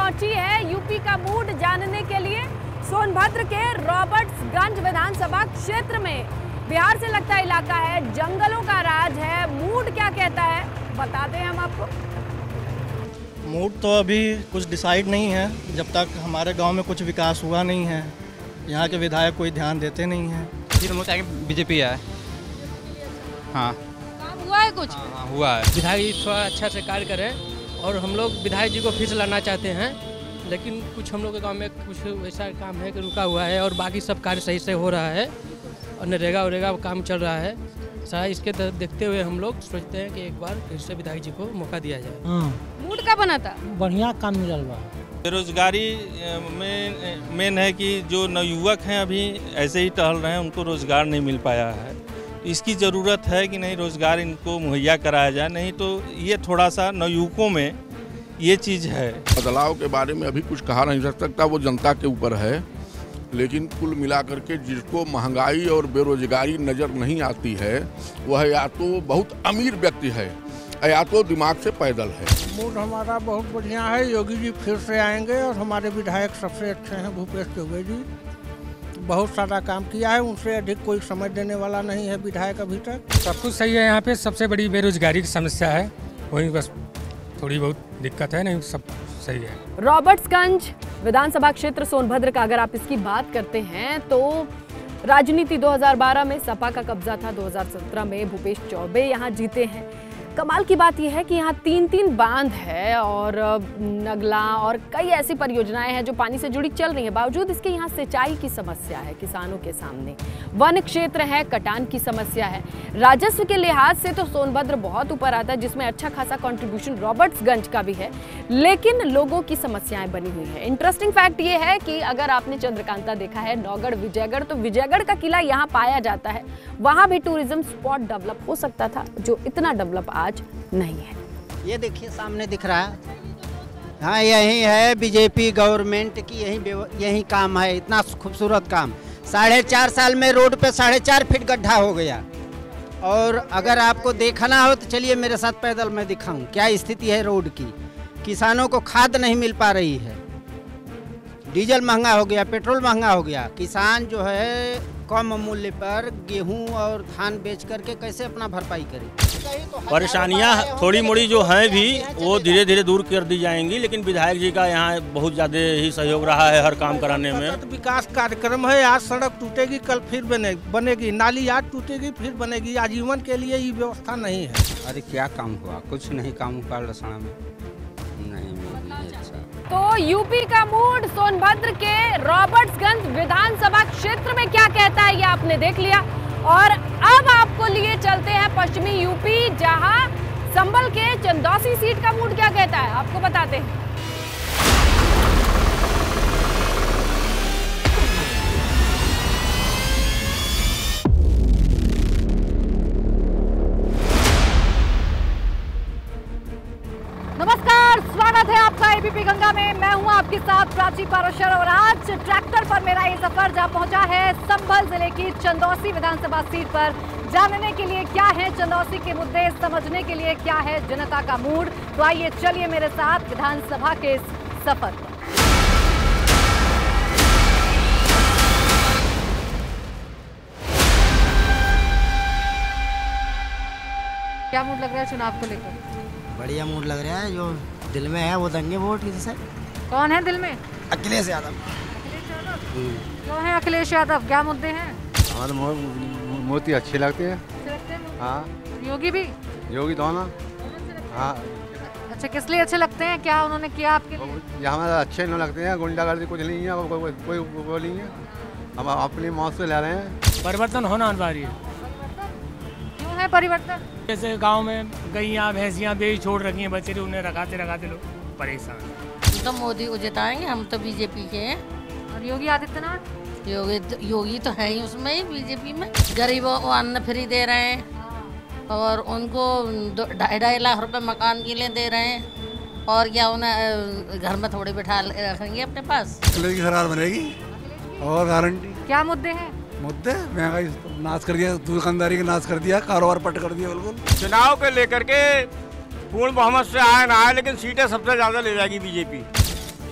पहुंची है यूपी का मूड जानने के लिए सोनभद्र के रॉबर्ट्सगंज विधानसभा क्षेत्र में। बिहार से लगता इलाका है, जंगलों का राज है। मूड क्या कहता है बताते हैं हम आपको। मूड तो अभी कुछ डिसाइड नहीं है, जब तक हमारे गांव में कुछ विकास हुआ नहीं है। यहाँ के विधायक कोई ध्यान देते नहीं हैं। बीजेपी है। हाँ, काम हुआ है कुछ? हाँ हुआ है। विधायक जी थोड़ा अच्छा से कार्य करें और हम लोग विधायक जी को फिर से लाना चाहते हैं, लेकिन कुछ हम लोग के गांव में कुछ ऐसा काम है कि रुका हुआ है और बाकी सब कार्य सही से हो रहा है और नरेगा वरेगा काम चल रहा है। सारा इसके देखते हुए हम लोग सोचते हैं कि एक बार फिर से विधायक जी को मौका दिया जाए। मूड का बना था, बढ़िया काम मिलल बा। बेरोजगारी में मेन है कि जो नवयुवक हैं अभी ऐसे ही टहल रहे हैं, उनको रोजगार नहीं मिल पाया है। इसकी ज़रूरत है कि नहीं रोजगार इनको मुहैया कराया जाए, नहीं तो ये थोड़ा सा नवयुवकों में ये चीज़ है। बदलाव के बारे में अभी कुछ कहा नहीं जा सकता, वो जनता के ऊपर है। लेकिन कुल मिलाकर के जिसको महंगाई और बेरोजगारी नज़र नहीं आती है वह या तो बहुत अमीर व्यक्ति है या तो दिमाग से पैदल है। मूड हमारा बहुत बढ़िया है। योगी जी फिर से आएंगे और हमारे विधायक सबसे अच्छे हैं। भूपेश चौबे जी बहुत सारा काम किया है, उनसे अधिक कोई समझ देने वाला नहीं है विधायक अभी तक। सब कुछ सही है। यहाँ पे सबसे बड़ी बेरोजगारी की समस्या है, वही बस थोड़ी बहुत दिक्कत है, नहीं सब सही है। रॉबर्ट्सगंज विधानसभा क्षेत्र सोनभद्र का अगर आप इसकी बात करते हैं तो राजनीति 2012 में सपा का कब्जा था, 2017 में भूपेश चौबे यहाँ जीते हैं। कमाल की बात यह है कि यहाँ 3 बांध है और नगला और कई ऐसी परियोजनाएं हैं जो पानी से जुड़ी चल रही हैं। बावजूद इसके यहाँ सिंचाई की समस्या है किसानों के सामने, वन क्षेत्र है, कटान की समस्या है। राजस्व के लिहाज से तो सोनभद्र बहुत ऊपर आता है, जिसमें अच्छा खासा कंट्रीब्यूशन रॉबर्ट्सगंज का भी है, लेकिन लोगों की समस्याएं बनी हुई है। इंटरेस्टिंग फैक्ट ये है कि अगर आपने चंद्रकांता देखा है, नौगढ़, विजयगढ़, तो विजयगढ़ का किला यहाँ पाया जाता है। वहां भी टूरिज्म स्पॉट डेवलप हो सकता था, जो इतना डेवलप आज नहीं है। ये देखिए सामने दिख रहा है, हाँ यही है बीजेपी गवर्नमेंट की, यही काम है। इतना खूबसूरत काम, 4.5 साल में रोड पे 4.5 फीट गड्ढा हो गया। और अगर आपको देखना हो तो चलिए मेरे साथ पैदल मैं दिखाऊं क्या स्थिति है रोड की। किसानों को खाद नहीं मिल पा रही है, डीजल महंगा हो गया, पेट्रोल महंगा हो गया। किसान जो है कम मूल्य पर गेहूं और धान बेच करके कैसे अपना भरपाई करे। परेशानियां थोड़ी मोड़ी जो हैं भी वो धीरे धीरे दूर कर दी जाएंगी, लेकिन विधायक जी का यहाँ बहुत ज़्यादा ही सहयोग रहा है हर काम कराने में। विकास कार्यक्रम है, आज सड़क टूटेगी कल फिर बनेगी, नाली आज टूटेगी फिर बनेगी। आजीवन के लिए ये व्यवस्था नहीं है। अरे क्या काम हुआ, कुछ नहीं काम हुआ लसना में, नहीं। तो यूपी का मूड सोनभद्र के रॉबर्ट्सगंज विधानसभा क्षेत्र में क्या कहता है ये आपने देख लिया। और अब आपको लिए चलते हैं पश्चिमी यूपी, जहां संभल के चंदौसी सीट का मूड क्या कहता है आपको बताते हैं। नमस्कार, स्वागत है आपका एबीपी गंगा में। मैं हूं आपके साथ प्राची पाराशर और आज ट्रैक्टर पर मेरा ये सफर जहां पहुंचा है संभल जिले की चंदौसी विधानसभा सीट पर, जानने के लिए क्या है चंदौसी के मुद्दे, समझने के लिए क्या है जनता का मूड। तो आइए चलिए मेरे साथ विधानसभा के इस सफर पर। क्या मूड लग रहा है चुनाव को लेकर? बढ़िया मूड लग रहा है, जो दिल में है वो देंगे वोट। किसी से कौन है दिल में? अखिलेश यादव। क्यों है अखिलेश यादव, क्या मुद्दे हैं? हमारे मोदी अच्छे लगते हैं। हाँ, योगी भी? योगी दोनों। हाँ। अच्छा, किस लिए अच्छे लगते हैं, क्या उन्होंने किया आपके लिए? ये हमारे अच्छे नहीं लगते हैं, गुंडागर्दी कुछ नहीं है, कोई वो नहीं है, हम अपनी मौत से ले रहे हैं। परिवर्तन होना अनिवार्य है। क्यों है परिवर्तन? जैसे गांव में गैयां भैंसियां बेच छोड़ रखी हैं बच्चे, उन्हें रखाते लोग परेशान। तो मोदी को जिताएंगे, हम तो बीजेपी के हैं। और योगी आदित्यनाथ? योगी तो है ही उसमें ही बीजेपी में। गरीबों को अन्न फ्री दे रहे हैं और उनको 2.5 लाख रुपए मकान के लिए दे रहे हैं। और क्या उन्हें घर में थोड़ी बिठा रखेंगे अपने पास। की सरकार बनेगी और गारंटी। क्या मुद्दे हैं? मुद्दे महंगाई नाश कर दिया, दुकानदारी का नाश कर दिया, कारोबार पट कर दिया बिल्कुल। चुनाव के लेकर के पूर्ण बहुमत से आए ना आए, लेकिन सीटें सबसे ज्यादा ले जाएगी बीजेपी।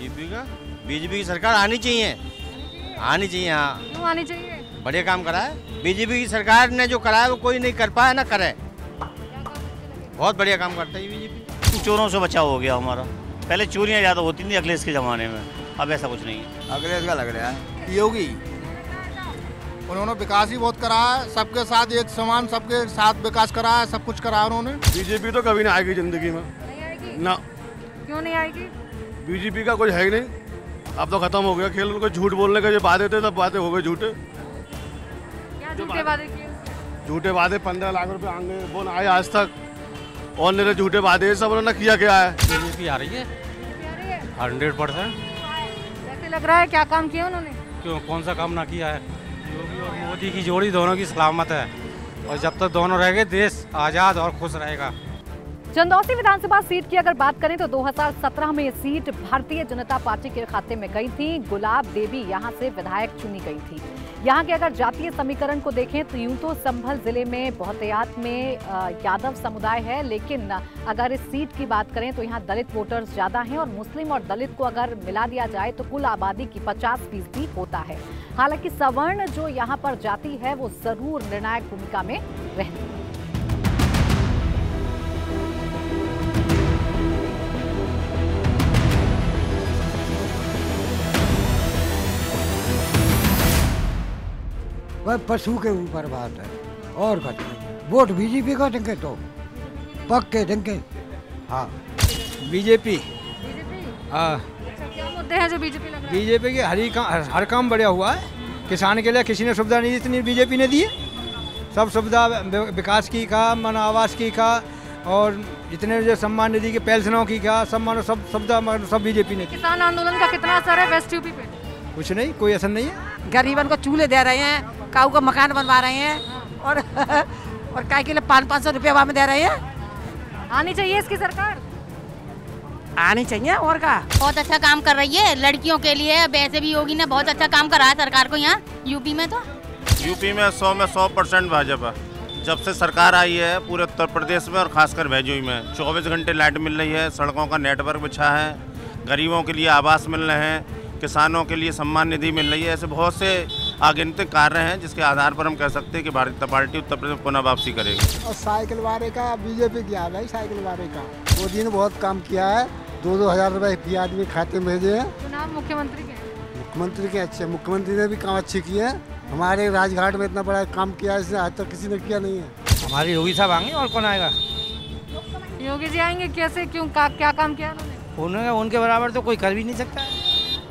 बीजेपी की सरकार आनी चाहिए, हाँ। क्यों आनी चाहिए? बढ़िया काम करा है बीजेपी की सरकार ने, जो करा है वो कोई नहीं कर पाया ना करे। बहुत बढ़िया काम करता है बीजेपी। चोरों से बचाव हो गया हमारा, पहले चोरियां ज़्यादा होती थी अखिलेश के ज़माने में, अब ऐसा कुछ नहीं है। अखिलेश का लग रहा है योगी, उन्होंने विकास ही बहुत करा है, सबके साथ एक समान, सबके साथ विकास करा है, सब कुछ करा है उन्होंने। बीजेपी तो कभी नहीं आएगी जिंदगी में, ना। क्यों नहीं आएगी? बीजेपी का कुछ है ही नहीं, अब तो खत्म हो गया खेल। उनको झूठ बोलने का जो वादे थे सब बातें हो गए झूठे। क्या झूठे वादे किए? झूठे वादे 15 लाख रुपए आएंगे वो ना आए आज तक, और मेरे झूठे वादे सब उन्होंने किया क्या है। बीजेपी आ रही है 100%। कैसे लग रहा है, क्या काम किया उन्होंने? क्यों, कौन सा काम ना किया है? योगी और मोदी की जोड़ी दोनों की सलामत है, और जब तक दोनों रहेंगे देश आज़ाद और खुश रहेगा। चंदौसी विधानसभा सीट की अगर बात करें तो 2017 में ये सीट भारतीय जनता पार्टी के खाते में गई थी। गुलाब देवी यहां से विधायक चुनी गई थी। यहाँ के अगर जातीय समीकरण को देखें तो यूं तो संभल जिले में बहुतायत में यादव समुदाय है, लेकिन अगर इस सीट की बात करें तो यहाँ दलित वोटर्स ज्यादा हैं, और मुस्लिम और दलित को अगर मिला दिया जाए तो कुल आबादी की 50% होता है। हालांकि सवर्ण जो यहाँ पर जाति है वो जरूर निर्णायक भूमिका में रहती है। वह पशु के ऊपर बात है और कुछ नहीं। वोट बीजेपी को देंगे तो पक्के देंगे, हाँ। बीजेपी, हाँ। क्या मुद्दे हैं जो बीजेपी लग रहा है? बीजेपी के हर काम बढ़िया हुआ है। किसान के लिए किसी ने सुविधा नहीं जितनी बीजेपी ने दी है। सब सुविधा विकास की का, मन आवास की का, और जितने जो सम्मान निधि के पेंशनों की का, सब सुविधा सब बीजेपी ने। किसान आंदोलन का कितना असर है वेस्ट यूपी पे? कुछ नहीं, कोई असर नहीं है। गरीबन को चूल्हे दे रहे हैं, काऊ का मकान बनवा रहे हैं, और काय के लिए 500-500 रुपये वहाँ में दे रहे हैं। आनी चाहिए इसकी सरकार, आनी चाहिए और का। बहुत अच्छा काम कर रही है लड़कियों के लिए। वैसे भी योगी ने बहुत अच्छा काम करा है सरकार को यहाँ यूपी में। तो यूपी में 100% भाजपा जब से सरकार आई है पूरे उत्तर प्रदेश में और खासकर भैजोई में 24 घंटे लाइट मिल रही है, सड़कों का नेटवर्क बिछा है, गरीबों के लिए आवास मिल रहे हैं, किसानों के लिए सम्मान निधि मिल रही है। ऐसे बहुत से अगिनत कार्य हैं जिसके आधार पर हम कह सकते हैं कि भारतीय जनता पार्टी उत्तर प्रदेश में पुनः वापसी करेगी। और साइकिल वाले का बीजेपी किया भाई, साइकिल वाले का मोदी ने बहुत काम किया है। 2-2 हजार रुपए फी आदमी खाते में भेजे हैं। चुनाव मुख्यमंत्री के अच्छे, मुख्यमंत्री ने भी काम अच्छे किए हैं। हमारे राजघाट में इतना बड़ा काम किया है, आज तक किसी ने किया नहीं है। हमारे योगी साहब आएंगे, और कौन आएगा? योगी जी आएंगे। कैसे, क्यों, क्या काम किया उन्होंने? उनके बराबर तो कोई कर भी नहीं सकता है।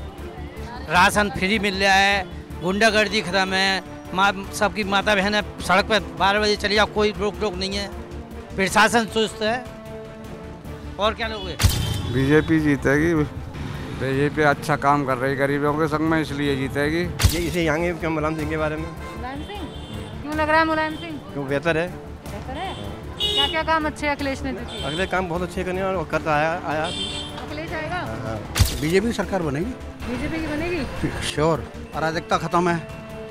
राशन फ्री मिल रहा है, गुंडागर्दी खत्म है, सबकी माता बहन सड़क पर 12 बजे चली जाओ, कोई रोक टोक नहीं है, प्रशासन चुस्त है, और क्या लोगे? बीजेपी जीतेगी। बीजेपी अच्छा काम कर रही गरीबों के संग में, इसलिए जीतेगी। ये इसे आएंगे क्या मुलायम सिंह के बारे में? मुलायम सिंह क्यों लग रहा है? मुलायम सिंह क्यों बेहतर है। क्या क्या काम अच्छे अखिलेश ने किए? अगले काम बहुत अच्छे करने और करता आया। अखिलेश आएगा? बीजेपी की सरकार बनेगी। बीजेपी की बनेगी श्योर। अराजकता खत्म है,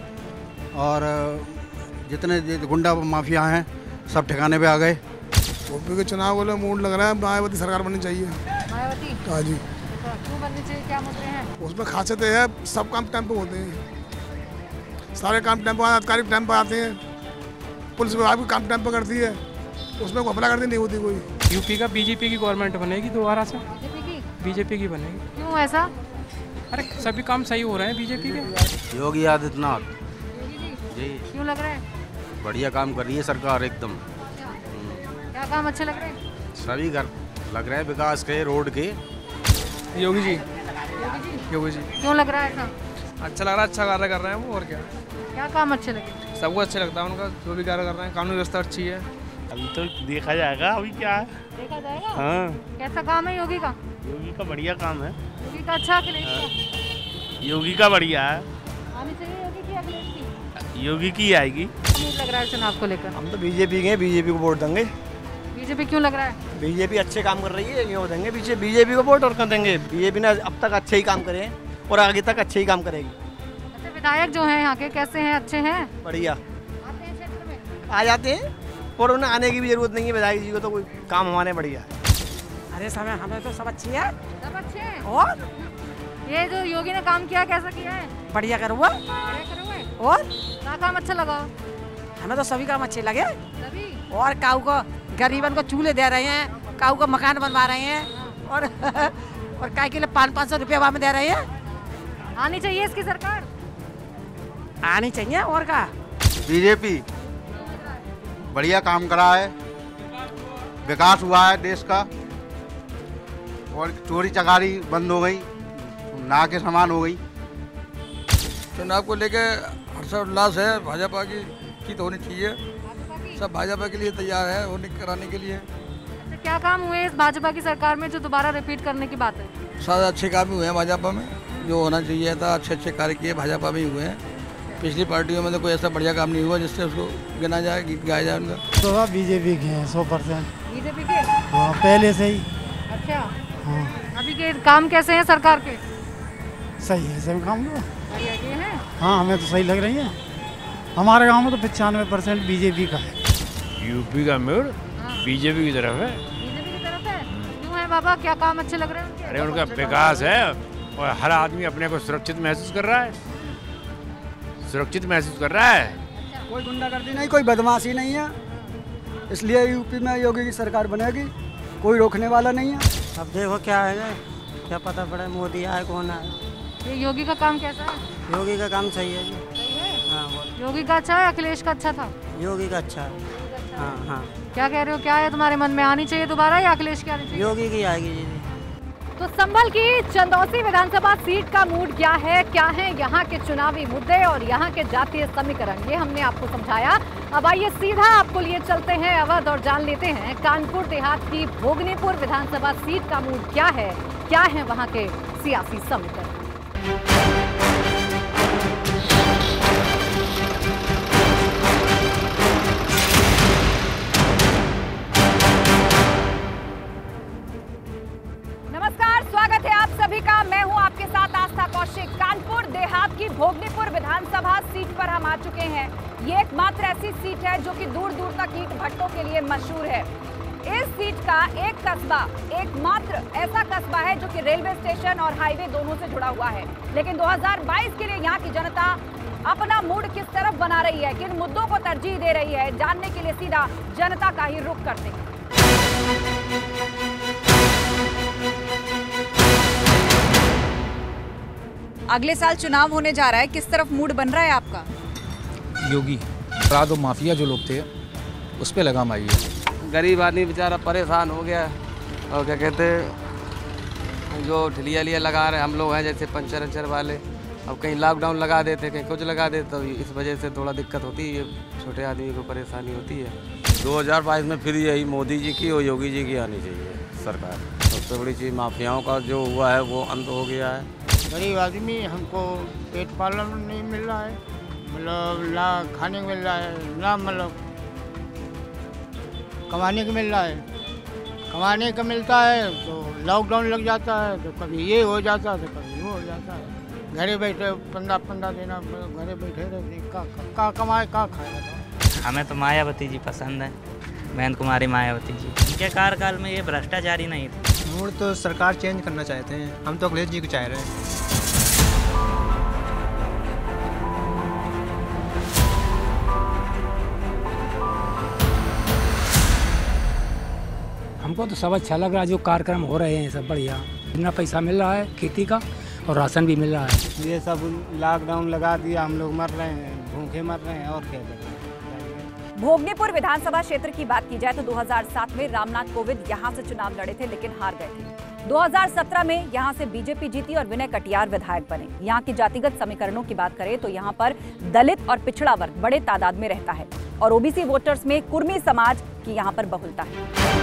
और जितने गुंडा माफिया हैं सब ठिकाने पे आ गए। यूपी के चुनाव को मूड लग रहा है मायावती सरकार बननी चाहिए। मायावती? हाँ जी। क्यों बननी चाहिए, क्या मुद्दे हैं? उसमें खासियत है सब काम टाइम पे होते हैं, सारे काम टाइम पर, अधिकारी टाइम पर आते हैं, पुलिस विभाग भी काम टाइम पर करती है, उसमें घपला करती नहीं होती कोई। यूपी का बीजेपी की गवर्नमेंट बनेगी दोबारा से। बीजेपी की बनेगी। क्यों ऐसा? अरे सभी काम सही हो रहे हैं बीजेपी के। योगी आदित्यनाथ जी। क्यों लग रहा है? बढ़िया काम कर रही है सरकार एकदम। क्या काम अच्छे लग रहे हैं? सभी घर लग रहे हैं, विकास के, रोड के। योगी जी। योगी जी। क्यों लग रहा है ऐसा? अच्छा लग रहा है, अच्छा कार्य कर रहे हैं वो, और क्या। क्या काम अच्छे लगे? सबको अच्छा लगता है उनका, जो भी कार्य कर रहे हैं। कानून व्यवस्था अच्छी है। अभी तो देखा जाएगा, अभी क्या है, देखा जाएगा। हाँ। कैसा काम है योगी का? योगी का बढ़िया काम है। योगी का अच्छा, अखिलेश का? योगी का बढ़िया है। आनी चाहिए योगी की अखिलेश की? योगी की आएगी। उम्मीद लग रहा है चुनाव को लेकर? हम तो बीजेपी के, बीजेपी को वोट देंगे। बीजेपी क्यों लग रहा है? बीजेपी अच्छे काम कर रही है, क्यों देंगे पीछे बीजेपी को वोट, और कर देंगे। बीजेपी ने अब तक अच्छे ही काम करे हैं और आगे तक अच्छे ही काम करेगी। अच्छा, विधायक जो हैं यहाँ के कैसे हैं, अच्छे हैं? बढ़िया आते हैं क्षेत्र में? आ जाते हैं, और उन्हें आने की भी जरूरत नहीं है विधायक जी को, तो कोई काम हमारे बढ़िया है। अरे समय हमें तो सब अच्छी है। सब अच्छे हैं। और ये जो योगी ने काम किया कैसा किया है? बढ़िया करो हुआ। और क्या काम अच्छा लगा? हमें तो सभी काम अच्छे लगे। सभी? और काऊ को गरीबन को चूल्हे दे रहे हैं, काऊ को मकान बनवा रहे हैं और और काय के लिए 500 रुपया वहाँ में दे रहे हैं। आनी चाहिए इसकी सरकार, आनी चाहिए। और का बीजेपी बढ़िया काम करा है, विकास हुआ है देश का, और चोरी चकारी बंद हो गई, ना के समान हो गई। चुनाव को लेके हर्षोल्लास है, भाजपा की जीत होनी चाहिए, सब भाजपा के लिए तैयार है होने कराने के लिए। क्या काम हुए इस भाजपा की सरकार में जो दोबारा रिपीट करने की बात है? सारे अच्छे काम हुए हैं भाजपा में, जो होना चाहिए था अच्छे अच्छे कार्य किए भाजपा में ही हुए हैं। पिछली पार्टियों में तो कोई ऐसा बढ़िया काम नहीं हुआ जिससे उसको गिना जाए, गीत गाया जाए उनका। तो बीजेपी के हैं 100%। बीजेपी के? हाँ, पहले से ही। अच्छा। हाँ, अभी के काम कैसे हैं सरकार के? सही है, सही काम हुआ। ये है? हाँ, हमें तो सही लग रही है। हमारे गांव में तो 95% बीजेपी का है। यूपी का मोड़ बीजेपी की तरफ है। बीजेपी की तरफ है? क्यों है बाबा, क्या काम अच्छे लग रहे हैं उनके? अरे उनका विकास है और हर आदमी अपने को सुरक्षित महसूस कर रहा है, सुरक्षित महसूस कर रहा है। कोई गुंडागर्दी नहीं, कोई बदमाशी नहीं है, इसलिए यूपी में योगी की सरकार बनेगी, कोई रोकने वाला नहीं है। अब देखो क्या है, क्या पता पड़े मोदी आए कौन आए। ये योगी का काम कैसा है? योगी का काम सही है जी। सही है? हाँ, योगी का अच्छा है, अखिलेश का अच्छा था? योगी का अच्छा है। हाँ हाँ। क्या कह रहे हो, क्या है तुम्हारे मन में, आनी चाहिए दोबारा या अखिलेश की आनी चाहिए? योगी की आएगी जी। तो संभल की चंदौसी विधानसभा सीट का मूड क्या है यहाँ के चुनावी मुद्दे और यहाँ के जातीय समीकरण, ये हमने आपको समझाया। अब आइए सीधा आपको लिए चलते हैं अवध और जान लेते हैं कानपुर देहात की भोगनीपुर विधानसभा सीट का मूड क्या है वहाँ के सियासी समीकरण। नमस्कार, स्वागत है आप सभी का। मैं हूं आपके साथ आस्था कौशिक। कानपुर देहात की भोगनीपुर विधानसभा सीट पर हम आ चुके हैं। ये एकमात्र ऐसी सीट है जो कि दूर दूर तक ईंट भट्टों के लिए मशहूर है। इस सीट का एक कस्बा, एकमात्र ऐसा कस्बा है जो कि रेलवे स्टेशन और हाईवे दोनों से जुड़ा हुआ है। लेकिन 2022 के लिए यहाँ की जनता अपना मूड किस तरफ बना रही है, किन मुद्दों को तरजीह दे रही है, जानने के लिए सीधा जनता का ही रुख करते हैं। अगले साल चुनाव होने जा रहा है, किस तरफ मूड बन रहा है आपका? योगी अपराध और माफिया जो लोग थे उस पर लगाम आई है। गरीब आदमी बेचारा परेशान हो गया, और क्या कहते हैं जो ठिलिया लिया लगा रहे हम लोग हैं जैसे पंचर अंचर वाले, अब कहीं लॉकडाउन लगा देते कहीं कुछ लगा देते, तो इस वजह से थोड़ा दिक्कत होती है, छोटे आदमी को परेशानी होती है। 2022 में फिर यही मोदी जी की और योगी जी की आनी चाहिए सरकार। सबसे बड़ी चीज़ माफियाओं का जो हुआ है वो अंत हो गया है। गरीब आदमी, हमको पेट पालन नहीं मिल रहा है, मतलब ना खाने को मिल रहा है, ना मतलब कमाने को मिल रहा है। कमाने का मिलता है तो लॉकडाउन लग जाता है, तो कभी ये हो जाता है तो कभी वो हो जाता है। घरे बैठे 15 दिन घरे बैठे रहते, का कमाए का खाएगा। हमें तो मायावती जी पसंद है, महेंद्र कुमारी मायावती जी। उनके कार्यकाल में ये भ्रष्टाचारी नहीं थे। मूड तो सरकार चेंज करना चाहते हैं, हम तो अखिलेश जी को चाह रहे हैं। हमको तो सब अच्छा लग रहा है, जो कार्यक्रम हो रहे हैं सब बढ़िया। इतना पैसा मिल रहा है खेती का और राशन भी मिल रहा है। ये सब लॉकडाउन लगा दिया, हम लोग मर रहे हैं, भूखे मर रहे हैं, और क्या करें। भोगनीपुर विधानसभा क्षेत्र की बात की जाए तो 2007 में रामनाथ कोविंद यहां से चुनाव लड़े थे लेकिन हार गए थे। 2017 में यहां से बीजेपी जीती और विनय कटियार विधायक बने। यहां की जातिगत समीकरणों की बात करें तो यहां पर दलित और पिछड़ा वर्ग बड़े तादाद में रहता है और ओबीसी वोटर्स में कुर्मी समाज की यहां पर बहुलता है।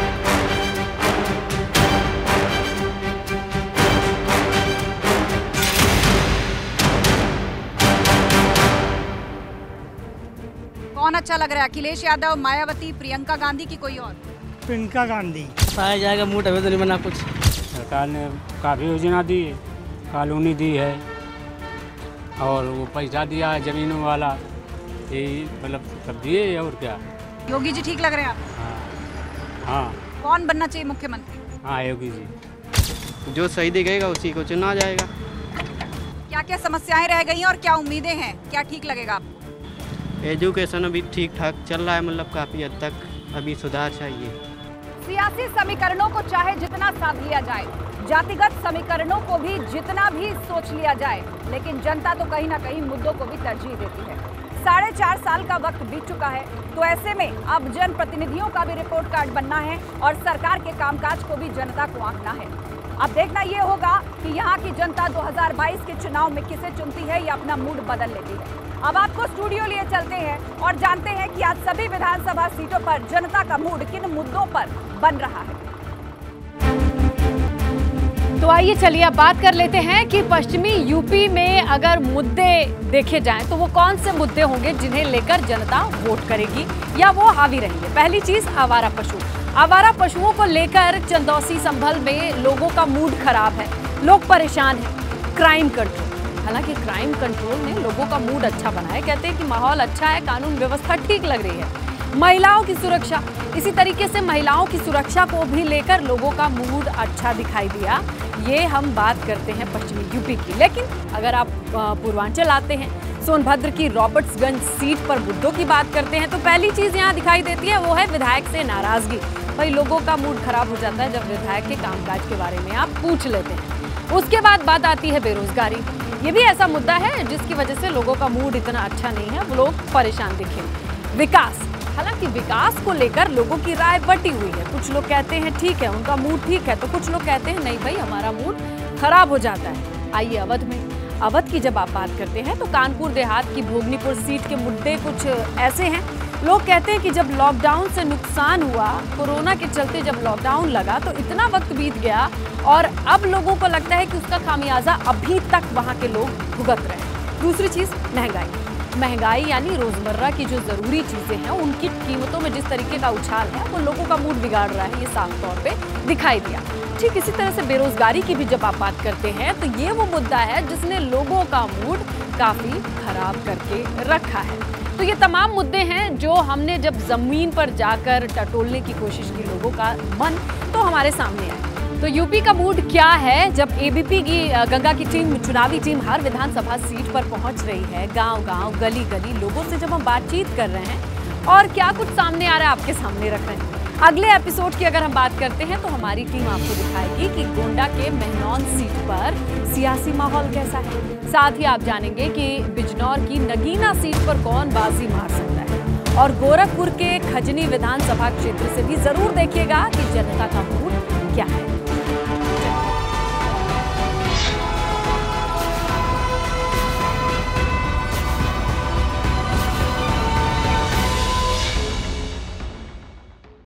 कौन अच्छा लग रहा है, अखिलेश यादव, मायावती, प्रियंका गांधी की कोई और? प्रियंका गांधी। पाया जाएगा, मूड अभी तो नहीं बना कुछ। सरकार ने काफ़ी योजना दी, कॉलोनी दी है और वो पैसा दिया है जमीनों वाला, यही मतलब सब दिए और क्या। योगी जी ठीक लग रहे हैं आप? हाँ। कौन बनना चाहिए मुख्यमंत्री? हाँ, योगी जी। जो सही दिखेगा उसी को चुना जाएगा। क्या क्या समस्याएं रह गई हैं और क्या उम्मीदें हैं, क्या ठीक लगेगा आपको? एजुकेशन अभी ठीक ठाक चल रहा है, मतलब काफ़ी हद तक अभी सुधार चाहिए। सियासी समीकरणों को चाहे जितना साध लिया जाए, जातिगत समीकरणों को भी जितना भी सोच लिया जाए, लेकिन जनता तो कहीं ना कहीं मुद्दों को भी तरजीह देती है। 4.5 साल का वक्त बीत चुका है, तो ऐसे में अब जनप्रतिनिधियों का भी रिपोर्ट कार्ड बनना है और सरकार के कामकाज को भी जनता को आंकना है। अब देखना ये होगा कि यहाँ की जनता 2022 के चुनाव में किसे चुनती है या अपना मूड बदल लेती है। अब आपको स्टूडियो लिए चलते हैं और जानते हैं कि आज सभी विधानसभा सीटों पर जनता का मूड किन मुद्दों पर बन रहा है। तो आइए चलिए अब बात कर लेते हैं कि पश्चिमी यूपी में अगर मुद्दे देखे जाएं तो वो कौन से मुद्दे होंगे जिन्हें लेकर जनता वोट करेगी या वो हावी रहेंगे। पहली चीज आवारा पशु। आवारा पशुओं को लेकर चंदौसी संभल में लोगों का मूड खराब है, लोग परेशान हैं। क्राइम कंट्रोल, हालांकि क्राइम कंट्रोल ने लोगों का मूड अच्छा बना है, कहते हैं कि माहौल अच्छा है, कानून व्यवस्था ठीक लग रही है। महिलाओं की सुरक्षा, इसी तरीके से महिलाओं की सुरक्षा को भी लेकर लोगों का मूड अच्छा दिखाई दिया। ये हम बात करते हैं पश्चिमी यूपी की, लेकिन अगर आप पूर्वांचल आते हैं, सोनभद्र की रॉबर्ट्सगंज सीट पर मुद्दों की बात करते हैं, तो पहली चीज यहाँ दिखाई देती है वो है विधायक से नाराजगी। भाई लोगों का मूड खराब हो जाता है जब विधायक के कामकाज के बारे में आप पूछ लेते हैं। उसके बाद बात आती है बेरोजगारी। ये भी ऐसा मुद्दा है जिसकी वजह से लोगों का मूड इतना अच्छा नहीं है, वो लोग परेशान दिखे। विकास, हालांकि विकास को लेकर लोगों की राय बटी हुई है। कुछ लोग कहते हैं ठीक है, उनका मूड ठीक है, तो कुछ लोग कहते हैं नहीं भाई हमारा मूड खराब हो जाता है। आइए अवध में। अवध की जब आप बात करते हैं तो कानपुर देहात की भोगनीपुर सीट के मुद्दे कुछ ऐसे हैं। लोग कहते हैं कि जब लॉकडाउन से नुकसान हुआ, कोरोना के चलते जब लॉकडाउन लगा तो इतना वक्त बीत गया और अब लोगों को लगता है कि उसका खामियाजा अभी तक वहाँ के लोग भुगत रहे हैं। दूसरी चीज महंगाई यानी रोजमर्रा की जो जरूरी चीजें हैं उनकी कीमतों में जिस तरीके का उछाल है वो लोगों का मूड बिगाड़ रहा है, ये साफ तौर पे दिखाई दिया। ठीक इसी तरह से बेरोजगारी की भी जब आप बात करते हैं तो ये वो मुद्दा है जिसने लोगों का मूड काफी खराब करके रखा है। तो ये तमाम मुद्दे हैं जो हमने जब जमीन पर जाकर टटोलने की कोशिश की लोगों का मन, तो हमारे सामने आए। तो यूपी का मूड क्या है जब एबीपी की गंगा की टीम, चुनावी टीम हर विधानसभा सीट पर पहुंच रही है, गांव-गांव, गली-गली लोगों से जब हम बातचीत कर रहे हैं और क्या कुछ सामने आ रहा है आपके सामने रख रहे हैं। अगले एपिसोड की अगर हम बात करते हैं तो हमारी टीम आपको दिखाएगी कि गोंडा के मेहनौन सीट पर सियासी माहौल कैसा है। साथ ही आप जानेंगे कि बिजनौर की नगीना सीट पर कौन बाजी मार सकता है और गोरखपुर के खजनी विधानसभा क्षेत्र से भी जरूर देखिएगा कि जनता का मूड क्या है।